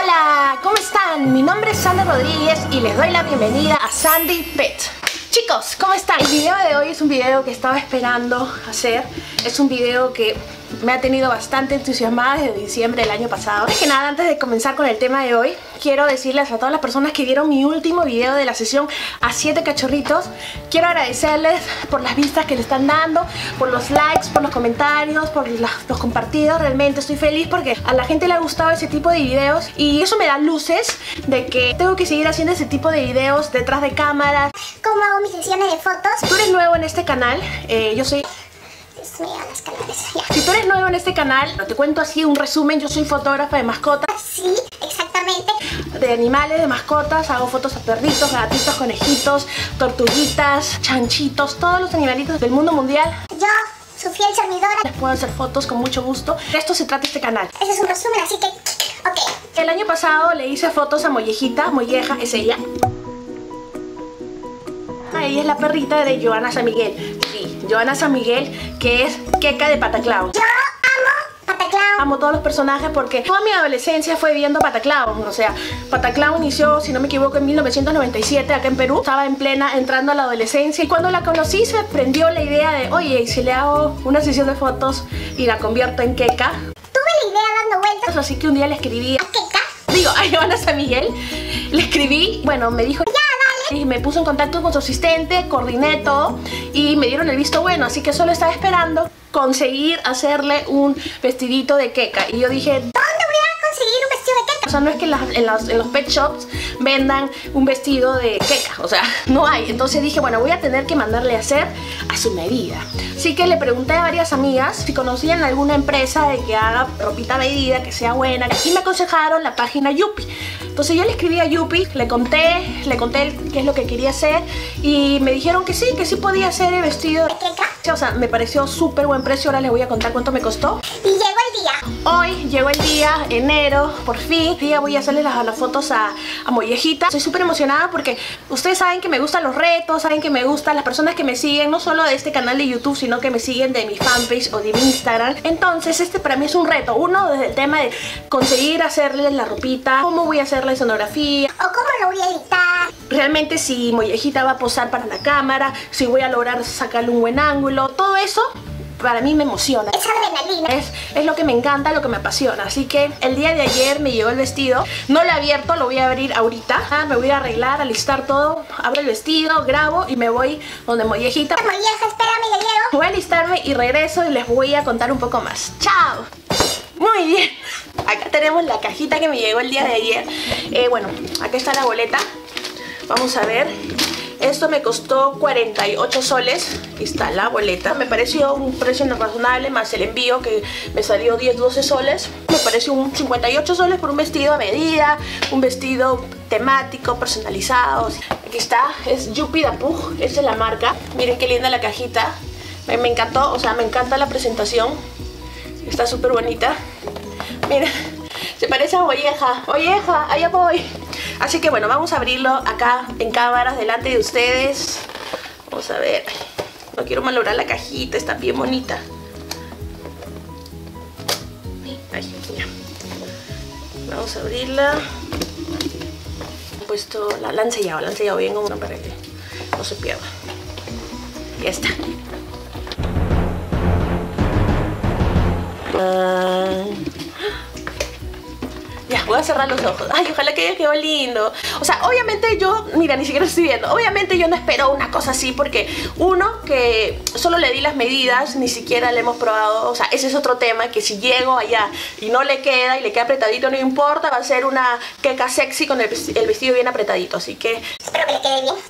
Hola, ¿cómo están? Mi nombre es Sandra Rodríguez y les doy la bienvenida a Sandy Pet. Chicos, ¿cómo están? El video de hoy es un video que estaba esperando hacer. Es un video que me ha tenido bastante entusiasmada desde diciembre del año pasado. Antes que nada, antes de comenzar con el tema de hoy, quiero decirles a todas las personas que vieron mi último video de la sesión a 7 cachorritos, quiero agradecerles por las vistas que le están dando, por los likes, por los comentarios, por los compartidos. Realmente estoy feliz porque a la gente le ha gustado ese tipo de videos y eso me da luces de que tengo que seguir haciendo ese tipo de videos detrás de cámaras. ¿Cómo hago mis sesiones de fotos? Si tú eres nuevo en este canal, yo soy... Dios mío, las calores, ya. Si tú eres nuevo en este canal, te cuento así un resumen. Yo soy fotógrafa de mascotas. Sí, exactamente. De animales, de mascotas. Hago fotos a perritos, gatitos, conejitos, tortuguitas, chanchitos, todos los animalitos del mundo mundial. Yo, su fiel servidora. Les puedo hacer fotos con mucho gusto. De esto se trata este canal. Ese es un resumen, así que... ok. El año pasado le hice fotos a Mollejita. Molleja es ella. Ella es la perrita de Joana San Miguel. Sí, Joana San Miguel, que es Keka de Pataclown. Yo amo Pataclown. Amo todos los personajes porque toda mi adolescencia fue viendo Pataclown. O sea, Pataclown inició, si no me equivoco, en 1997 acá en Perú. Estaba en plena entrando a la adolescencia y cuando la conocí se me prendió la idea de, oye, ¿y si le hago una sesión de fotos y la convierto en Keka? Tuve la idea dando vueltas. Así que un día le escribí ¿A Keka? Digo, a Joana San Miguel. Le escribí, bueno, me dijo... Y me puso en contacto con su asistente, coordiné todo y me dieron el visto bueno. Así que solo estaba esperando conseguir hacerle un vestidito de Keka. Y yo dije, ¿dónde voy a conseguir un vestido de Keka? o sea, no es que en los pet shops vendan un vestido de Keka. O sea, no hay. Entonces dije, bueno, voy a tener que mandarle a hacer a su medida. Así que le pregunté a varias amigas si conocían alguna empresa de que haga ropita a medida, que sea buena. Y me aconsejaron la página Yupi. Entonces yo le escribí a Yupi, le conté qué es lo que quería hacer y me dijeron que sí podía hacer el vestido de Keka. O sea, me pareció súper buen precio. Ahora les voy a contar cuánto me costó. Y llegó el día. Hoy llegó el día, enero, por fin. Hoy día voy a hacerle las fotos a Mollejita. Estoy súper emocionada porque ustedes saben que me gustan los retos, saben que me gustan las personas que me siguen, no solo de este canal de YouTube, sino que me siguen de mi fanpage o de mi Instagram. Entonces este para mí es un reto. Uno, desde el tema de conseguir hacerle la ropita, cómo voy a hacer la escenografía, O cómo lo voy a editar. realmente si Mollejita va a posar para la cámara, si voy a lograr sacarle un buen ángulo, todo eso para mí me emociona. Es adrenalina. Es lo que me encanta, lo que me apasiona. Así que el día de ayer me llegó el vestido. No lo he abierto, lo voy a abrir ahorita. Me voy a arreglar, alistar todo. Abro el vestido, grabo y me voy donde Mollejita. Molleja, espérame, ya llego. Voy a alistarme y regreso y les voy a contar un poco más. ¡Chao! Muy bien. Acá tenemos la cajita que me llegó el día de ayer. Bueno, acá está la boleta. Vamos a ver. Esto me costó 48 soles. Aquí está la boleta. Me pareció un precio razonable, más el envío que me salió 10-12 soles. Me pareció un 58 soles por un vestido a medida, un vestido temático, personalizado. Aquí está, es Yupi da Pug, esa es la marca. Miren qué linda la cajita. Me encantó, o sea, me encanta la presentación. Está súper bonita. Miren, se parece a Molleja. Molleja, allá voy. Así que bueno, vamos a abrirlo acá en cámaras delante de ustedes. Vamos a ver. No quiero malograr la cajita, está bien bonita. Ahí, ya. Vamos a abrirla. He puesto, la han sellado bien como para que no se pierda. Ya está. Ya, voy a cerrar los ojos. Ay, ojalá que haya quedado lindo. O sea, obviamente yo, mira, ni siquiera estoy viendo. Obviamente yo no espero una cosa así porque uno, que solo le di las medidas, ni siquiera le hemos probado. O sea, ese es otro tema, que si llego allá y no le queda y le queda apretadito, no importa. Va a ser una Keka sexy con el vestido bien apretadito. Así que... espero que le quede bien.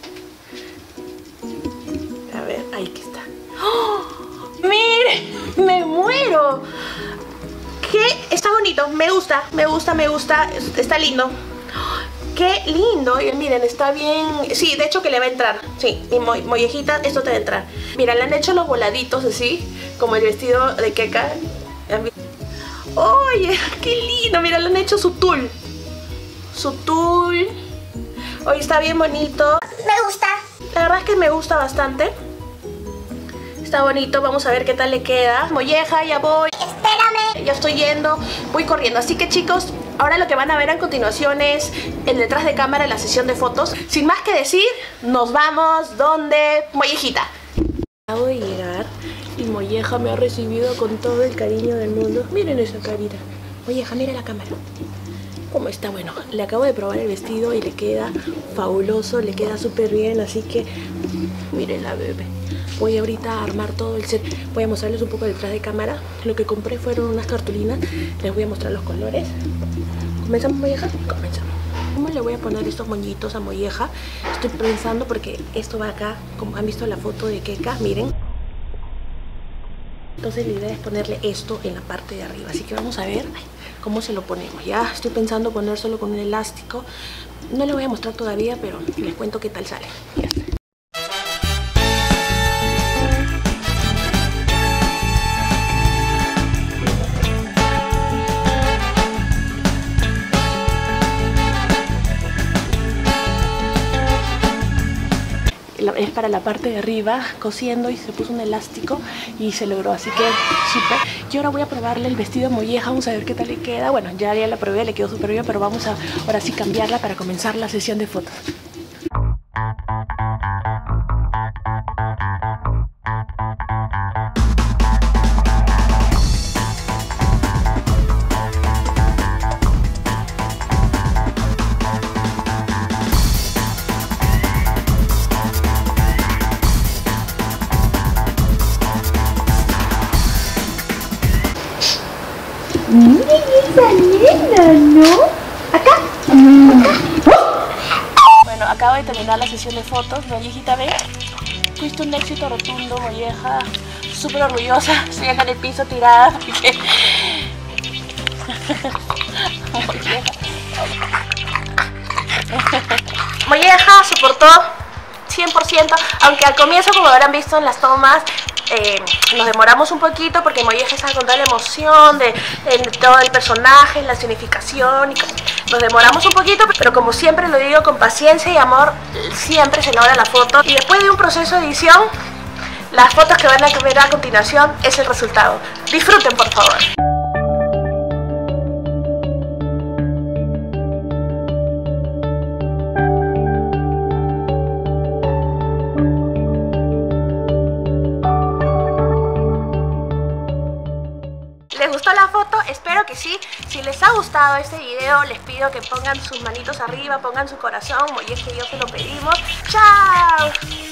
A ver, ahí que está. ¡Oh! ¡Miren! ¡Me muero! ¿Qué? Está bonito, me gusta, está lindo. ¡Qué lindo! Y miren, está bien. Sí, de hecho que le va a entrar. Sí, mi Mollejita, esto te va a entrar. Mira, le han hecho los voladitos así, como el vestido de Keka. ¡Oye! ¡Qué lindo! Mira, le han hecho su tul. Su tul. Oye, está bien bonito. Me gusta. La verdad es que me gusta bastante. Está bonito, vamos a ver qué tal le queda. Molleja, ya voy. Espérame. Ya estoy yendo, voy corriendo. Así que chicos, Ahora lo que van a ver a continuación es el detrás de cámara de la sesión de fotos. Sin más que decir, nos vamos donde Mollejita. Acabo de llegar y Molleja me ha recibido con todo el cariño del mundo. Miren esa carita. Molleja, mira la cámara. ¿Cómo está? Bueno, le acabo de probar el vestido y le queda fabuloso, le queda súper bien, así que miren la bebé. Voy ahorita a armar todo el set. Voy a mostrarles un poco detrás de cámara. Lo que compré fueron unas cartulinas. Les voy a mostrar los colores. ¿Comenzamos, Molleja? Comenzamos. ¿Cómo le voy a poner estos moñitos a Molleja? Estoy pensando porque esto va acá, como han visto la foto de Keka, miren. Entonces la idea es ponerle esto en la parte de arriba. Así que vamos a ver cómo se lo ponemos. Ya estoy pensando ponérselo con un elástico. No le voy a mostrar todavía, pero les cuento qué tal sale. Ya está. Es para la parte de arriba, cosiendo, y se puso un elástico y se logró, así que súper. Y ahora voy a probarle el vestido de Molleja, vamos a ver qué tal le queda. Bueno, ya la probé, le quedó súper bien, pero vamos a ahora sí cambiarla para comenzar la sesión de fotos. Miren esa nena, ¿no? ¿Acá? Bueno, acabo de terminar la sesión de fotos. Mollejita, ve. Fuiste un éxito rotundo, Molleja. Súper orgullosa. Estoy acá en el piso tirada porque... Molleja soportó 100%, aunque al comienzo, como habrán visto en las tomas, nos demoramos un poquito porque Molleja estaba con toda la emoción de todo el personaje, la escenificación, y nos demoramos un poquito, pero como siempre lo digo, con paciencia y amor siempre se logra la foto. Y después de un proceso de edición, las fotos que van a ver a continuación es el resultado. Disfruten, por favor. ¿Les gustó la foto? Espero que sí. Si les ha gustado este video, les pido que pongan sus manitos arriba, pongan su corazón. Molleja y yo se lo pedimos. ¡Chao!